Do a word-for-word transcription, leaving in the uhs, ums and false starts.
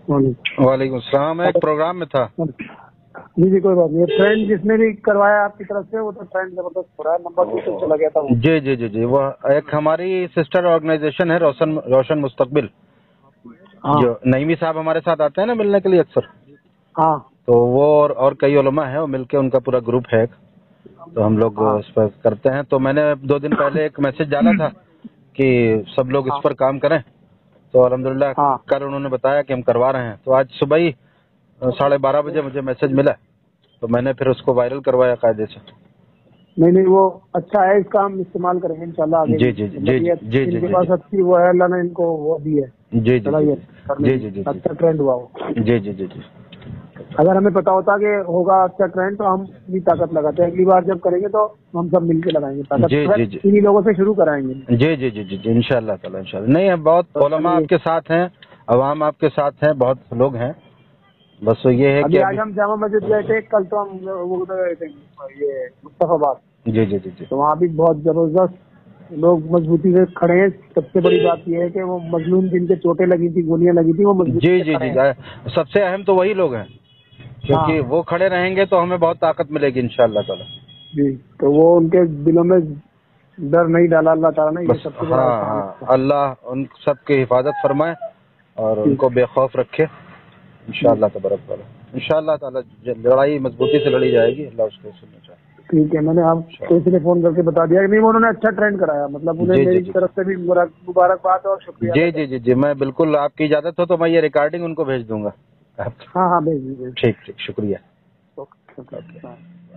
वालेकुम अस्सलाम। मैं एक प्रोग्राम में था। जी जी कोई बात नहीं। ट्रेंड जिसने भी करवाया आपकी तरफ से वो तो ट्रेंड जबरदस्त हो रहा है, नंबर भी तो चला गया था वो। जी जी जी जी वो एक हमारी सिस्टर ऑर्गेनाइजेशन है रोशन रोशन मुस्तकबिल, हाँ जो नईमी साहब हमारे साथ आते हैं ना मिलने के लिए अक्सर, हाँ तो वो और, और कई उलमा हैं, वो मिलके उनका पूरा ग्रुप है, तो हम लोग हाँ इस पर करते हैं। तो मैंने दो दिन पहले एक मैसेज डाला था कि सब लोग इस हाँ पर काम करें, तो अल्हम्दुलिल्लाह हाँ कल उन्होंने बताया कि हम करवा रहे हैं। तो आज सुबह ही साढ़े बारह बजे मुझे मैसेज मिला, तो मैंने फिर उसको वायरल करवाया कायदे से। नहीं नहीं वो अच्छा है, इसका हम इस्तेमाल करेंगे इंशाल्लाह आगे भी। जी जी जी मतलब ये जी जी इनके जी पास जी अच्छी वो है, अल्लाह ने इनको वो दी है जी जी जी सलाहियत करने जी जी की, जी अच्छा ट्रेंड हुआ वो। जी जी जी जी अगर हमें पता होता कि होगा अच्छा ट्रेंड तो हम भी ताकत लगाते हैं। अगली बार जब करेंगे तो हम सब मिलके लगाएंगे ताकत, जी जी जी इन्हीं लोगों से शुरू कराएंगे। जी जी जी जी जी इंशाल्लाह ताला इंशाल्लाह। नहीं है, बहुत उलमा चलिए आपके साथ हैं, अवाम आपके साथ हैं, बहुत लोग हैं, बस ये है कि अभी आज अभी हम जामा मस्जिद गए थे, कल तो हम वो उधर गए थे ये मुस्तफाबाद, जी जी जी जी तो वहाँ भी बहुत जबरदस्त लोग मजबूती से खड़े हैं। सबसे बड़ी बात यह है कि वो मजलूम जिनके चोटें लगी थी, गोलियां लगी थी, वो मजबूती जी से जी खड़े जी हैं। जी सबसे अहम तो वही लोग हैं, क्योंकि हाँ वो खड़े रहेंगे तो हमें बहुत ताकत मिलेगी इंशाल्लाह ताला। जी, तो वो उनके दिलों में डर नहीं डाला अल्लाह ताला ने, ये बस सबसे बड़ा हाँ एहसान हाँ, है। अल्लाह उन सबकी हिफाजत फरमाए और जी उनको बेखौफ रखे जी इंशाल्लाह तबारक ताला। इंशाल्लाह ताला लड़ाई मजबूती से लड़ी जाएगी, अल्लाह उसको सुनना चाहे। ठीक है, मैंने आपको इसलिए फोन करके बता दिया कि नहीं, वो उन्होंने अच्छा ट्रेंड कराया, मतलब उन्हें जी जी मेरी जी तरफ से भी मुबारकबाद और शुक्रिया अदा जी जी करना। जी जी मैं बिल्कुल, आपकी इजाजत हो तो मैं ये रिकॉर्डिंग उनको भेज दूंगा। हाँ हाँ भेज दीजिए। ठीक ठीक शुक्रिया। Okay okay. ओके।